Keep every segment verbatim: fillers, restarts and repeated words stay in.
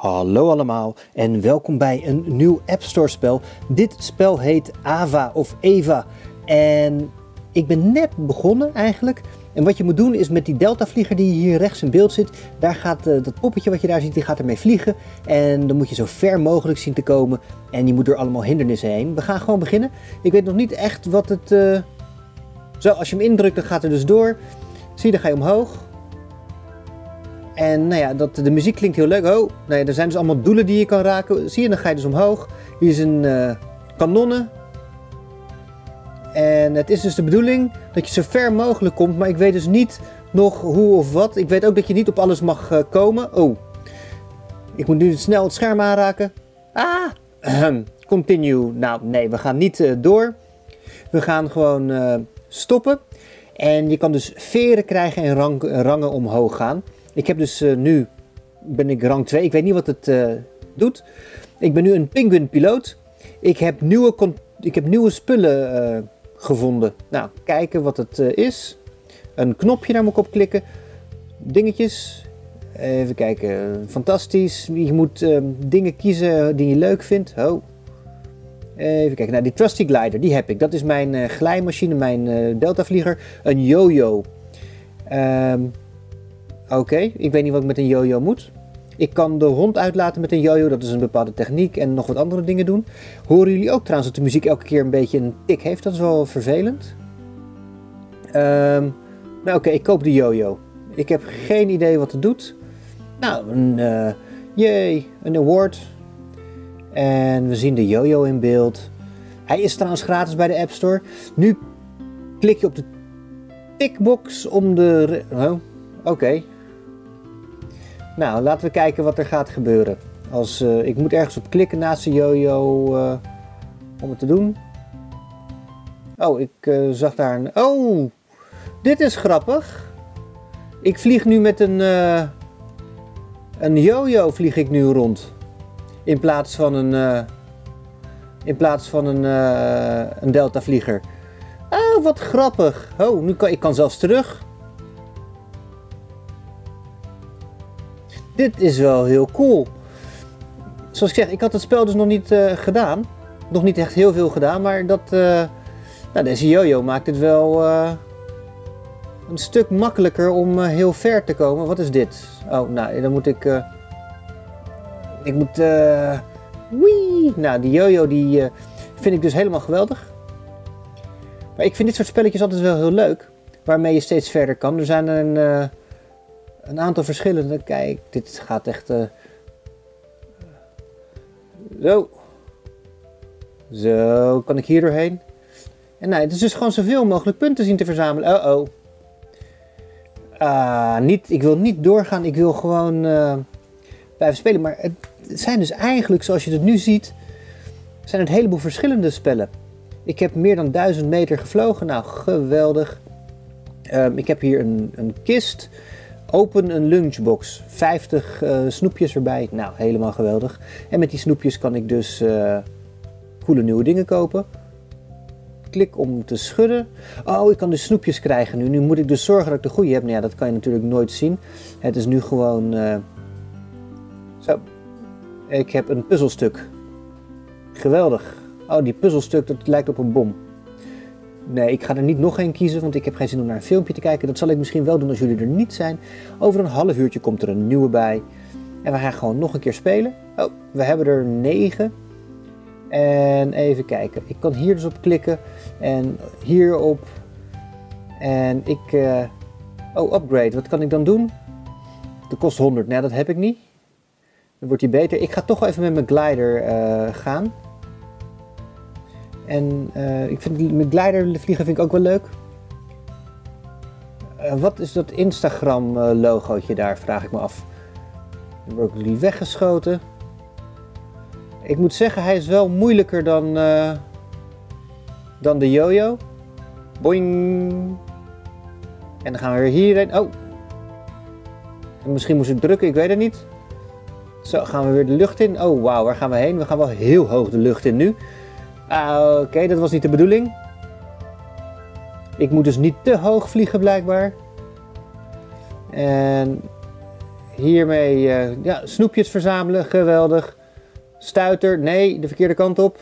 Hallo allemaal en welkom bij een nieuw App Store spel. Dit spel heet Ava of Eva en ik ben net begonnen eigenlijk. En wat je moet doen is met die deltavlieger die hier rechts in beeld zit, daar gaat uh, dat poppetje wat je daar ziet, die gaat ermee vliegen. En dan moet je zo ver mogelijk zien te komen en je moet door allemaal hindernissen heen. We gaan gewoon beginnen. Ik weet nog niet echt wat het... Uh... Zo, als je hem indrukt dan gaat hij dus door. Zie je, dan ga je omhoog. En nou ja, dat, de muziek klinkt heel leuk. Oh, nee, er zijn dus allemaal doelen die je kan raken. Zie je, dan ga je dus omhoog. Hier is een uh, kanonnen. En het is dus de bedoeling dat je zo ver mogelijk komt. Maar ik weet dus niet nog hoe of wat. Ik weet ook dat je niet op alles mag uh, komen. Oh, ik moet nu snel het scherm aanraken. Ah, ahem. Continue. Nou, nee, we gaan niet uh, door. We gaan gewoon uh, stoppen. En je kan dus veren krijgen en rang, rangen omhoog gaan. Ik heb dus uh, nu, ben ik rang twee, ik weet niet wat het uh, doet. Ik ben nu een penguin piloot. Ik heb nieuwe, ik heb nieuwe spullen uh, gevonden. Nou, kijken wat het uh, is. Een knopje, daar moet ik op klikken. Dingetjes. Even kijken, fantastisch. Je moet uh, dingen kiezen die je leuk vindt. Oh. Even kijken, nou die Trusty Glider, die heb ik. Dat is mijn uh, glijmachine, mijn uh, deltavlieger. Een yo-yo. Um, Oké, okay. Ik weet niet wat ik met een yo-yo moet. Ik kan de hond uitlaten met een yo-yo, dat is een bepaalde techniek en nog wat andere dingen doen. Horen jullie ook trouwens dat de muziek elke keer een beetje een tik heeft? Dat is wel vervelend. Um, nou oké, okay, ik koop de yo-yo. Ik heb geen idee wat het doet. Nou, een, uh, yay, een award. En we zien de yo-yo in beeld. Hij is trouwens gratis bij de App Store. Nu klik je op de tickbox om de... Oh, oké. Okay. Nou, laten we kijken wat er gaat gebeuren. Als, uh, ik moet ergens op klikken naast de yo-yo uh, om het te doen. Oh, ik uh, zag daar een... Oh, dit is grappig. Ik vlieg nu met een... Uh, een yo-yo vlieg ik nu rond. In plaats van een... Uh, in plaats van een, uh, een deltavlieger. Oh, wat grappig. Oh, nu kan ik kan zelfs terug. Dit is wel heel cool. Zoals ik zeg, ik had het spel dus nog niet uh, gedaan. Nog niet echt heel veel gedaan, maar dat, uh, nou, deze yo-yo maakt het wel uh, een stuk makkelijker om uh, heel ver te komen. Wat is dit? Oh, nou, dan moet ik... Uh, ik moet... Uh, wee! Nou, die yo-yo die uh, vind ik dus helemaal geweldig. Maar ik vind dit soort spelletjes altijd wel heel leuk. Waarmee je steeds verder kan. Er zijn een... Uh, Een aantal verschillende. Kijk, dit gaat echt... Uh... Zo. Zo, kan ik hier doorheen. En nou, het is dus gewoon zoveel mogelijk punten zien te verzamelen. Oh oh. Ah, niet, ik wil niet doorgaan. Ik wil gewoon uh, blijven spelen. Maar het zijn dus eigenlijk, zoals je het nu ziet... zijn het een heleboel verschillende spellen. Ik heb meer dan duizend meter gevlogen. Nou, geweldig. Um, ik heb hier een, een kist... Open een lunchbox. vijftig uh, snoepjes erbij. Nou, helemaal geweldig. En met die snoepjes kan ik dus uh, coole nieuwe dingen kopen. Klik om te schudden. Oh, ik kan dus snoepjes krijgen nu. Nu moet ik dus zorgen dat ik de goede heb. Nou ja, dat kan je natuurlijk nooit zien. Het is nu gewoon... Uh... Zo. Ik heb een puzzelstuk. Geweldig. Oh, die puzzelstuk, dat lijkt op een bom. Nee, ik ga er niet nog één kiezen, want ik heb geen zin om naar een filmpje te kijken. Dat zal ik misschien wel doen als jullie er niet zijn. Over een half uurtje komt er een nieuwe bij. En we gaan gewoon nog een keer spelen. Oh, we hebben er negen. En even kijken. Ik kan hier dus op klikken. En hierop. En ik... Uh... Oh, upgrade. Wat kan ik dan doen? Dat kost honderd. Nee, dat heb ik niet. Dan wordt die beter. Ik ga toch wel even met mijn glider uh, gaan. En uh, ik vind die met glider vliegen vind ik ook wel leuk. Uh, wat is dat Instagram uh, logootje daar, vraag ik me af. Dan wordt die weggeschoten. Ik moet zeggen, hij is wel moeilijker dan, uh, dan de yo-yo. Boing. En dan gaan we weer hierheen. Oh. En misschien moest ik drukken, ik weet het niet. Zo, gaan we weer de lucht in. Oh, wauw, waar gaan we heen? We gaan wel heel hoog de lucht in nu. Ah, oké, okay, dat was niet de bedoeling. Ik moet dus niet te hoog vliegen blijkbaar. En hiermee uh, ja, snoepjes verzamelen. Geweldig. Stuiter. Nee, de verkeerde kant op.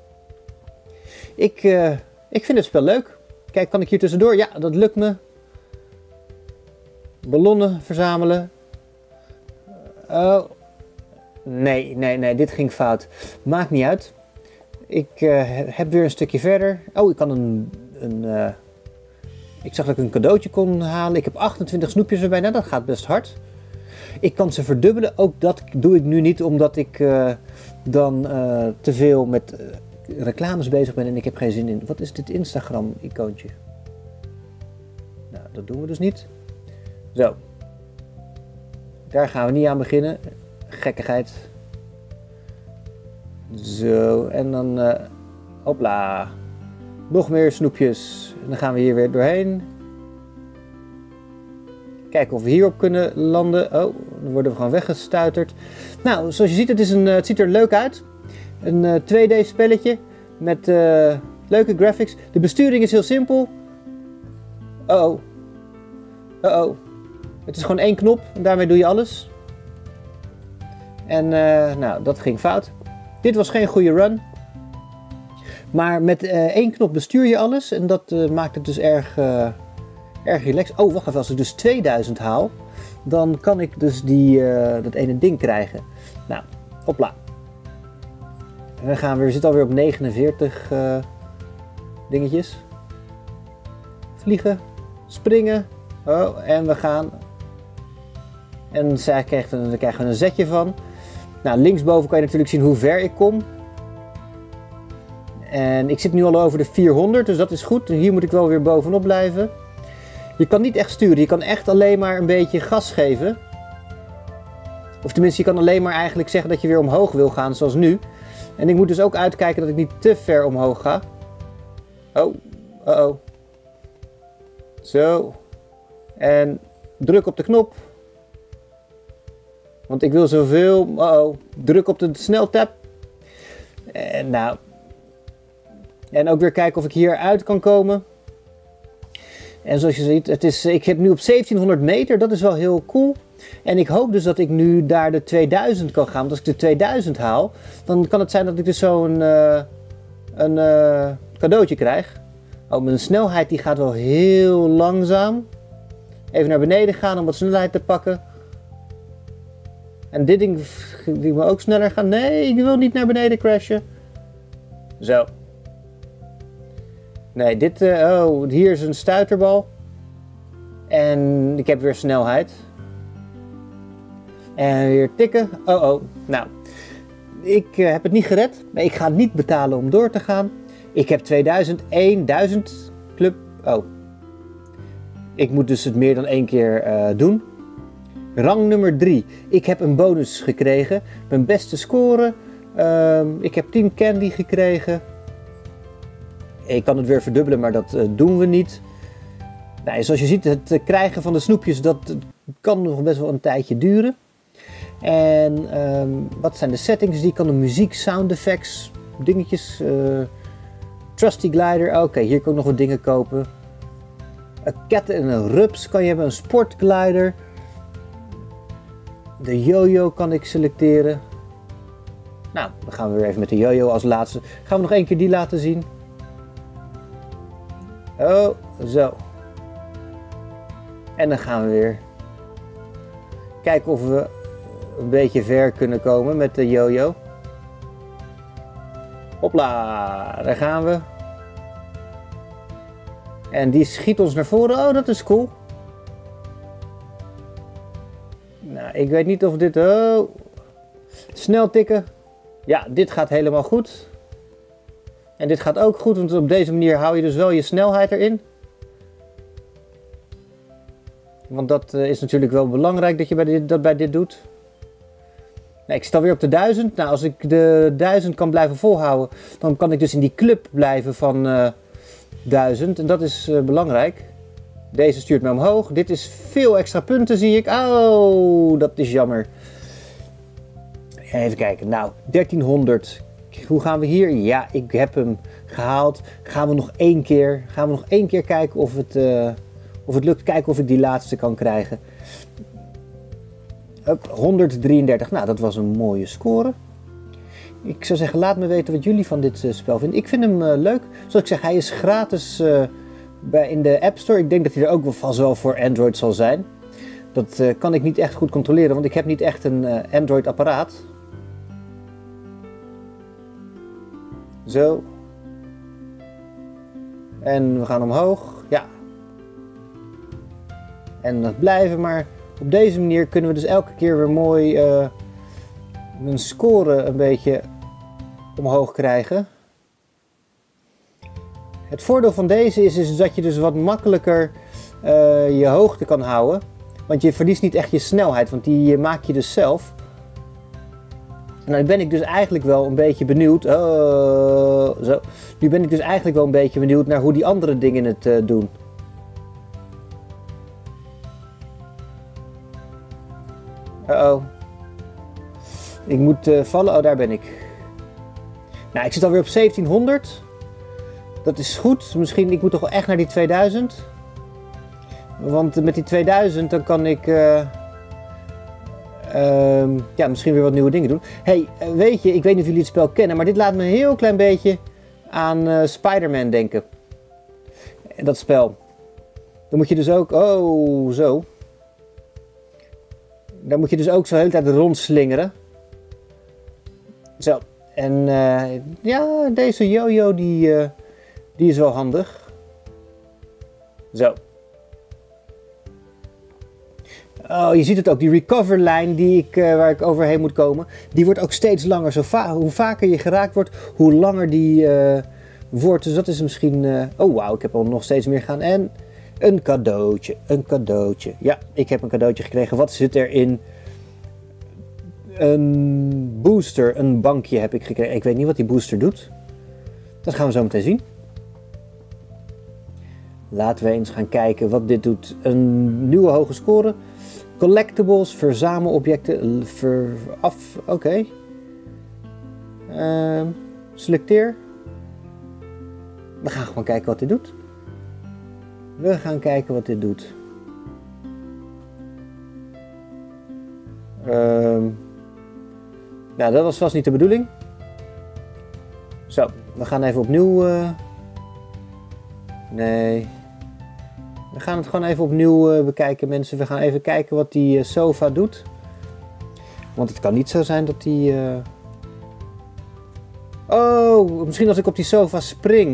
Ik, uh, ik vind het spel leuk. Kijk, kan ik hier tussendoor? Ja, dat lukt me. Ballonnen verzamelen. Oh. Nee, nee, nee. Dit ging fout. Maakt niet uit. Ik uh, heb weer een stukje verder. Oh, ik kan een... een uh, ik zag dat ik een cadeautje kon halen. Ik heb achtentwintig snoepjes erbij. Nou, dat gaat best hard. Ik kan ze verdubbelen. Ook dat doe ik nu niet, omdat ik uh, dan uh, te veel met uh, reclames bezig ben en ik heb geen zin in. Wat is dit Instagram-icoontje? Nou, dat doen we dus niet. Zo. Daar gaan we niet aan beginnen. Gekkigheid. Zo, en dan... Uh, hopla. Nog meer snoepjes. En dan gaan we hier weer doorheen. Kijken of we hierop kunnen landen. Oh, dan worden we gewoon weggestuiterd. Nou, zoals je ziet, het, is een, het ziet er leuk uit. Een uh, twee D spelletje met uh, leuke graphics. De besturing is heel simpel. Oh oh. Oh oh. Het is gewoon één knop en daarmee doe je alles. En uh, nou, dat ging fout. Dit was geen goede run. Maar met uh, één knop bestuur je alles en dat uh, maakt het dus erg, uh, erg relaxed. Oh, wacht even, als ik dus tweeduizend haal, dan kan ik dus die, uh, dat ene ding krijgen. Nou, hopla. En dan gaan we, we zitten alweer op negenenveertig uh, dingetjes. Vliegen, springen. Oh, en we gaan. En daar krijgen we, krijgen we een zetje van. Nou, linksboven kan je natuurlijk zien hoe ver ik kom. En ik zit nu al over de vierhonderd, dus dat is goed. Hier moet ik wel weer bovenop blijven. Je kan niet echt sturen, je kan echt alleen maar een beetje gas geven. Of tenminste, je kan alleen maar eigenlijk zeggen dat je weer omhoog wil gaan, zoals nu. En ik moet dus ook uitkijken dat ik niet te ver omhoog ga. Oh, uh oh. Zo. En druk op de knop. Want ik wil zoveel... Uh oh. Druk op de sneltap. En nou... En ook weer kijken of ik hier uit kan komen. En zoals je ziet, het is, ik heb nu op zeventienhonderd meter, dat is wel heel cool. En ik hoop dus dat ik nu daar de tweeduizend kan gaan. Want als ik de tweeduizend haal, dan kan het zijn dat ik dus zo'n uh, een uh, cadeautje krijg. Oh, mijn snelheid die gaat wel heel langzaam. Even naar beneden gaan om wat snelheid te pakken. En dit ding, die moet ook sneller gaan. Nee, ik wil niet naar beneden crashen. Zo. Nee, dit, uh, oh, hier is een stuiterbal. En ik heb weer snelheid. En weer tikken. Oh, oh. Nou, ik uh, heb het niet gered. Maar ik ga niet betalen om door te gaan. Ik heb tweeduizend, duizend club. Oh. Ik moet dus het meer dan één keer uh, doen. Rang nummer drie. Ik heb een bonus gekregen. Mijn beste score. Uh, ik heb tien candy gekregen. Ik kan het weer verdubbelen, maar dat uh, doen we niet. Nou, zoals je ziet, het uh, krijgen van de snoepjes, dat uh, kan nog best wel een tijdje duren. En um, wat zijn de settings? Die kan de muziek, sound effects, dingetjes. Uh, Trusty glider. Oké, okay, hier kan ik nog wat dingen kopen. Een cat en een rups kan je hebben. Een sportglider. De yo-yo kan ik selecteren. Nou, dan gaan we weer even met de yo-yo als laatste. Gaan we nog één keer die laten zien. Oh, zo. En dan gaan we weer kijken of we een beetje ver kunnen komen met de yo-yo. Hopla, daar gaan we. En die schiet ons naar voren. Oh, dat is cool. Nou, ik weet niet of dit... Oh. Snel tikken. Ja, dit gaat helemaal goed. En dit gaat ook goed, want op deze manier hou je dus wel je snelheid erin. Want dat uh, is natuurlijk wel belangrijk dat je bij dit, dat bij dit doet. Nou, ik sta weer op de duizend. Nou, als ik de duizend kan blijven volhouden, dan kan ik dus in die club blijven van uh, duizend. En dat is uh, belangrijk. Deze stuurt me omhoog. Dit is veel extra punten, zie ik. Oh, dat is jammer. Even kijken. Nou, dertienhonderd. Hoe gaan we hier? Ja, ik heb hem gehaald. Gaan we nog één keer, gaan we nog één keer kijken of het, uh, of het lukt. Kijken of ik die laatste kan krijgen. Up, honderddrieëndertig. Nou, dat was een mooie score. Ik zou zeggen, laat me weten wat jullie van dit uh, spel vinden. Ik vind hem uh, leuk. Zoals ik zeg, hij is gratis uh, bij, in de App Store. Ik denk dat hij er ook wel vast wel voor Android zal zijn. Dat uh, kan ik niet echt goed controleren, want ik heb niet echt een uh, Android apparaat. Zo. En we gaan omhoog. Ja. En dat blijven, maar op deze manier kunnen we dus elke keer weer mooi uh, een score een beetje omhoog krijgen. Het voordeel van deze is, is dat je dus wat makkelijker uh, je hoogte kan houden. Want je verliest niet echt je snelheid, want die maak je dus zelf. Nou, nu ben ik dus eigenlijk wel een beetje benieuwd. Oh, zo. Nu ben ik dus eigenlijk wel een beetje benieuwd naar hoe die andere dingen het uh, doen. Uh-oh. Ik moet uh, vallen. Oh, daar ben ik. Nou, ik zit alweer op zeventienhonderd. Dat is goed. Misschien, ik moet toch wel echt naar die tweeduizend. Want met die tweeduizend dan kan ik... Uh, uh, ja, misschien weer wat nieuwe dingen doen. Hey, weet je, ik weet niet of jullie het spel kennen, maar dit laat me een heel klein beetje aan uh, Spider-Man denken. Dat spel. Dan moet je dus ook... Oh, zo. Dan moet je dus ook zo de hele tijd rondslingeren. Zo. En uh, ja, deze yo-yo die, uh, die is wel handig. Zo. Oh, je ziet het ook, die recoverlijn die ik, uh, waar ik overheen moet komen, die wordt ook steeds langer. Zo va hoe vaker je geraakt wordt, hoe langer die uh, wordt. Dus dat is misschien... Uh... Oh, wauw, ik heb al nog steeds meer gaan. En een cadeautje, een cadeautje. Ja, ik heb een cadeautje gekregen. Wat zit erin? Een booster, een bankje heb ik gekregen. Ik weet niet wat die booster doet. Dat gaan we zo meteen zien. Laten we eens gaan kijken wat dit doet. Een nieuwe hoge score. Collectibles, verzamelobjecten, ver, af, oké. Okay. Uh, selecteer. We gaan gewoon kijken wat dit doet. We gaan kijken wat dit doet. Uh, nou, dat was vast niet de bedoeling. Zo, we gaan even opnieuw... Uh, nee... We gaan het gewoon even opnieuw uh, bekijken, mensen. We gaan even kijken wat die uh, sofa doet. Want het kan niet zo zijn dat die... Uh... Oh, misschien als ik op die sofa spring.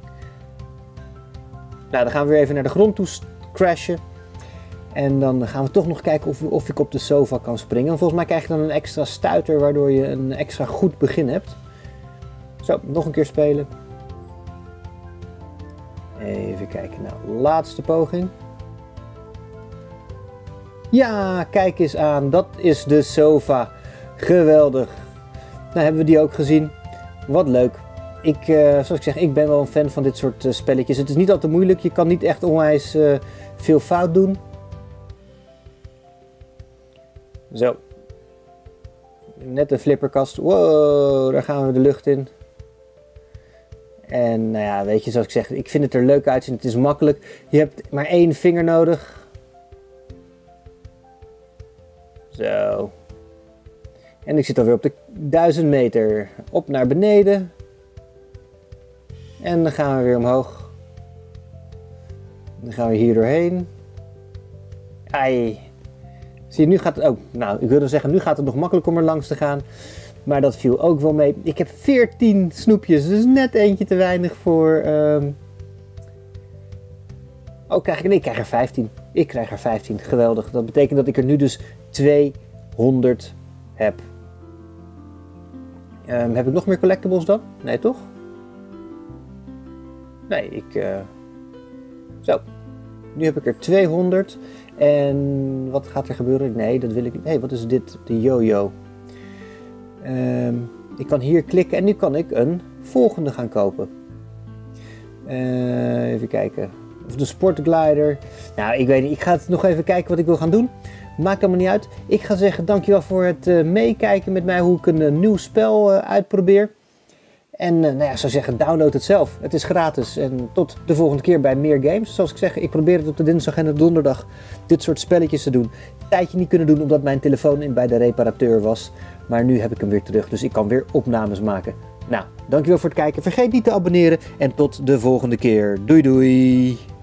Nou, dan gaan we weer even naar de grond toe crashen. En dan gaan we toch nog kijken of, of ik op de sofa kan springen. En volgens mij krijg je dan een extra stuiter, waardoor je een extra goed begin hebt. Zo, nog een keer spelen. Even kijken, nou, laatste poging. Ja, kijk eens aan, dat is de sofa. Geweldig. Nou, hebben we die ook gezien. Wat leuk. Ik, uh, zoals ik zeg, ik ben wel een fan van dit soort uh, spelletjes. Het is niet altijd moeilijk, je kan niet echt onwijs uh, veel fout doen. Zo. Net een flipperkast. Wow, daar gaan we de lucht in. En nou ja, weet je, zoals ik zeg, ik vind het er leuk uitzien. Het is makkelijk. Je hebt maar één vinger nodig. Zo. En ik zit alweer op de duizend meter. Op naar beneden. En dan gaan we weer omhoog. Dan gaan we hier doorheen. Ai. Zie je, nu gaat het ook... Nou, ik wilde zeggen, nu gaat het nog makkelijk om er langs te gaan. Maar dat viel ook wel mee. Ik heb veertien snoepjes, dus net eentje te weinig voor... Um... Oh, krijg ik... Nee, ik krijg er vijftien. Ik krijg er vijftien. Geweldig. Dat betekent dat ik er nu dus tweehonderd heb. Um, heb ik nog meer collectibles dan? Nee, toch? Nee, ik... Uh... Zo. Nu heb ik er tweehonderd. En wat gaat er gebeuren? Nee, dat wil ik niet. Hé, hey, wat is dit? De yo-yo. Um, ik kan hier klikken en nu kan ik een volgende gaan kopen. Uh, even kijken. Of de sportglider. Nou, ik weet niet. Ik ga het nog even kijken wat ik wil gaan doen. Maakt allemaal niet uit. Ik ga zeggen dankjewel voor het uh, meekijken met mij hoe ik een uh, nieuw spel uh, uitprobeer. En uh, nou ja, ik zou zeggen, download het zelf. Het is gratis. En tot de volgende keer bij meer games. Zoals ik zeg, ik probeer het op de dinsdag en de donderdag dit soort spelletjes te doen. Een tijdje niet kunnen doen omdat mijn telefoon in bij de reparateur was. Maar nu heb ik hem weer terug, dus ik kan weer opnames maken. Nou, dankjewel voor het kijken. Vergeet niet te abonneren en tot de volgende keer. Doei doei!